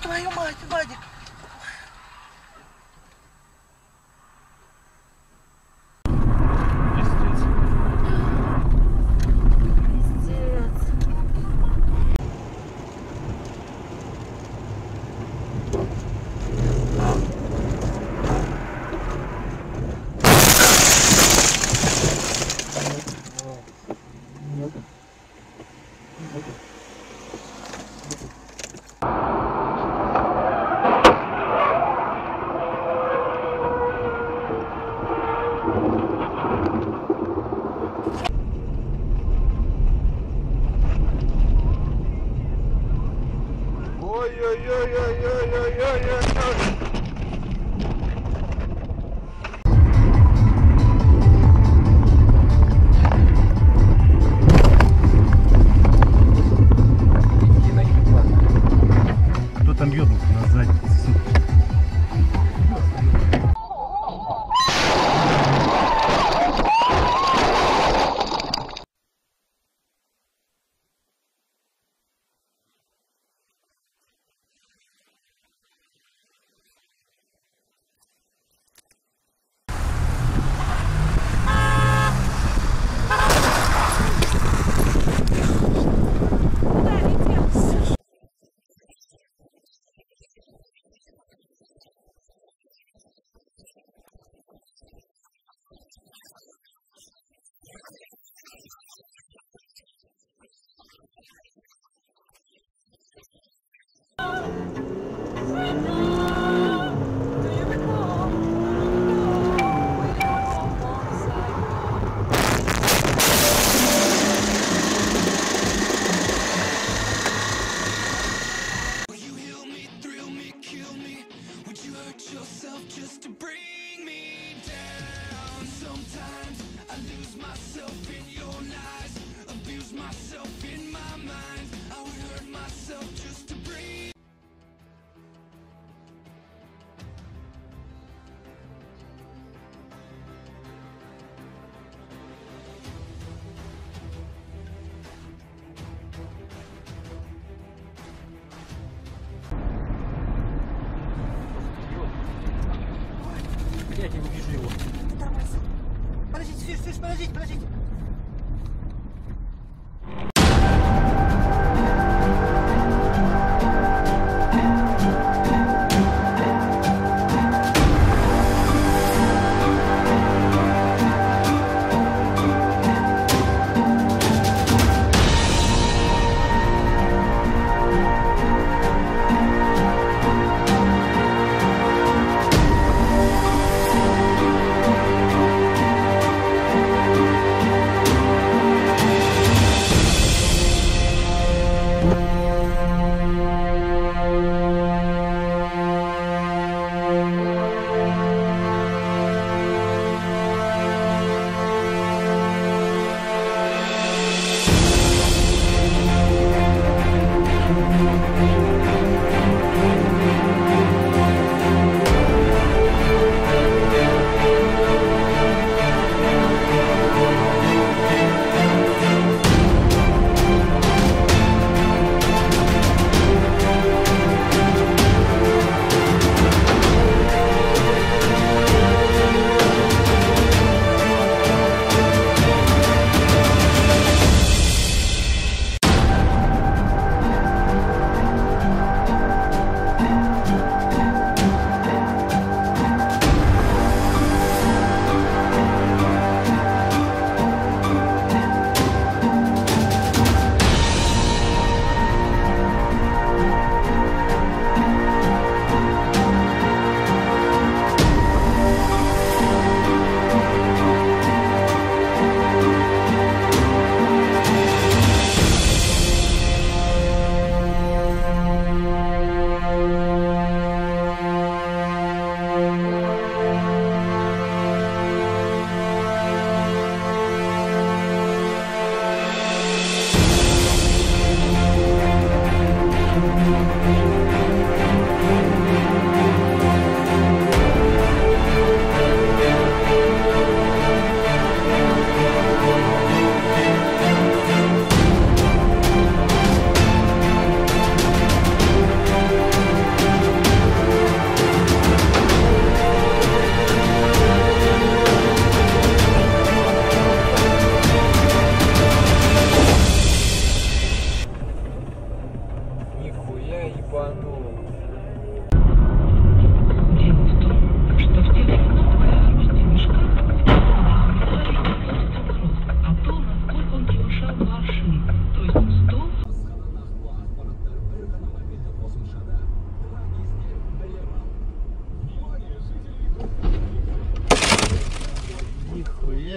Твою мать, Вадик! Ой-ой-ой-ой-ой-ой-ой-ой-ой! Кто там ёбнул на заднице? Just to bring me down. Sometimes I lose myself in your lies, abuse myself in my mind. I would hurt myself just to breathe. Я не вижу его. Подождите, Свиш, подождите!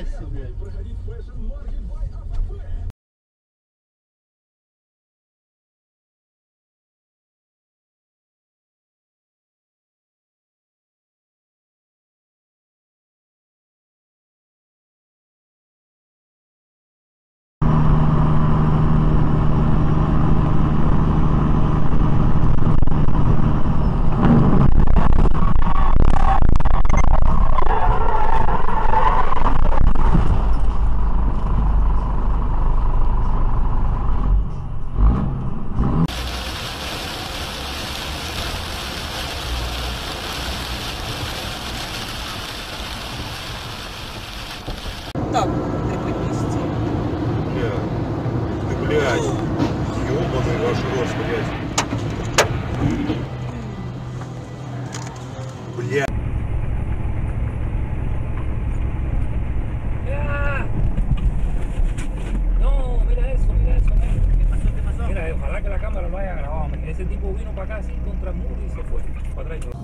Месси, блядь. Так, треба місці. Бля, ты, блядь, ёбаный ваш рот, блядь. Бля. No, mira eso, mira eso. ¿Qué pasó? ¿Qué pasó? Mira, ojalá que la cámara lo haya grabado. Man. Ese tipo vino para acá así contra el muro y se fue. Para atrás.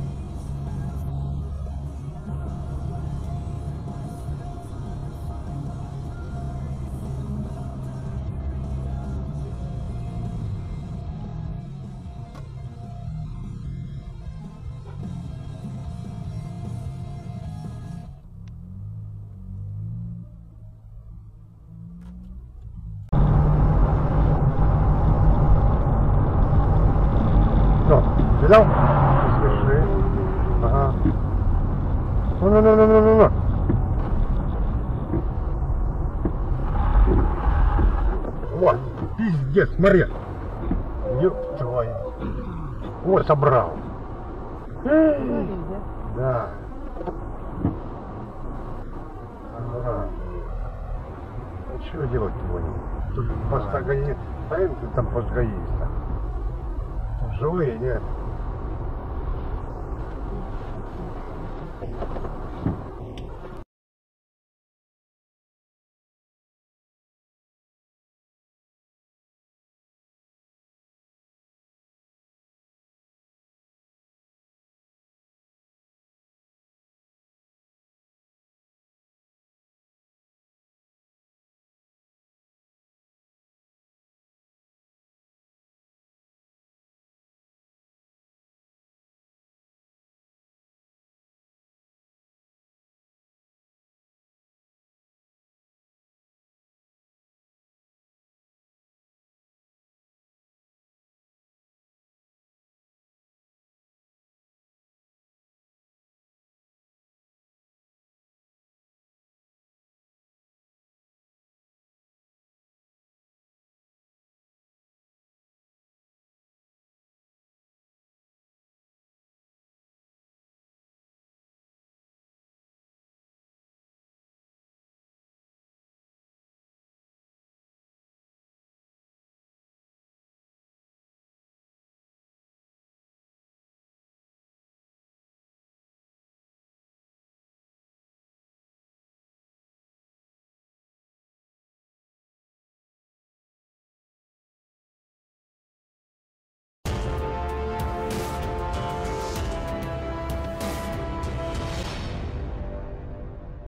Что, взял? Смешные. Ага. Ну. Вот, пиздец, смотри. Ёб твою. Вот, собрал. Да. Ага. А что делать-то будем? Тут постагонист. Стоим, ты там постагонист. Живые, нет?